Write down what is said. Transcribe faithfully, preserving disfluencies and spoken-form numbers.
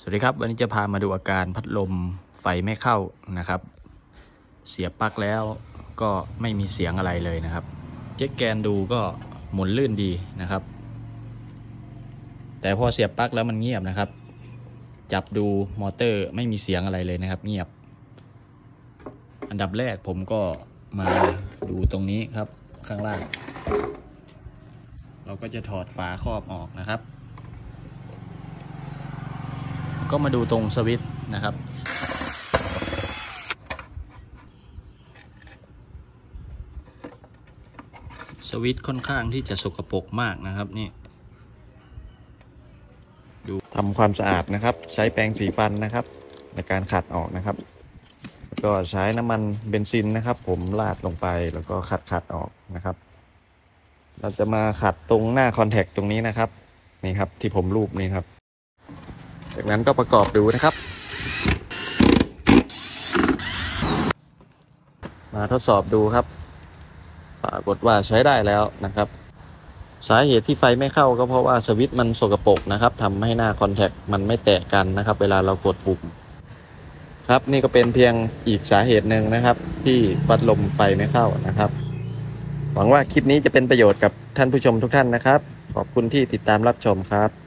สวัสดีครับวันนี้จะพามาดูอาการพัดลมไฟไม่เข้านะครับเสียบปลั๊กแล้วก็ไม่มีเสียงอะไรเลยนะครับเช็คแกนดูก็หมุนลื่นดีนะครับแต่พอเสียบปลั๊กแล้วมันเงียบนะครับจับดูมอเตอร์ไม่มีเสียงอะไรเลยนะครับเงียบอันดับแรกผมก็มาดูตรงนี้ครับข้างล่างเราก็จะถอดฝาครอบออกนะครับก็มาดูตรงสวิตช์นะครับสวิตช์ค่อนข้างที่จะสกปรกมากนะครับนี่ดูทำความสะอาดนะครับใช้แปรงสีฟันนะครับในการขัดออกนะครับแล้วก็ใช้น้ำมันเบนซินนะครับผมราดลงไปแล้วก็ขัดขัดออกนะครับเราจะมาขัดตรงหน้าคอนแทคตรงนี้นะครับนี่ครับที่ผมรูปนี่ครับจากนั้นก็ประกอบดูนะครับมาทดสอบดูครับปรากฏว่าใช้ได้แล้วนะครับสาเหตุที่ไฟไม่เข้าก็เพราะว่าสวิตช์มันสกปรกนะครับทำให้หน้าคอนแทคมันไม่แตะกันนะครับเวลาเรากดปุ่มครับนี่ก็เป็นเพียงอีกสาเหตุหนึ่งนะครับที่พัดลมไฟไม่เข้านะครับหวังว่าคลิปนี้จะเป็นประโยชน์กับท่านผู้ชมทุกท่านนะครับขอบคุณที่ติดตามรับชมครับ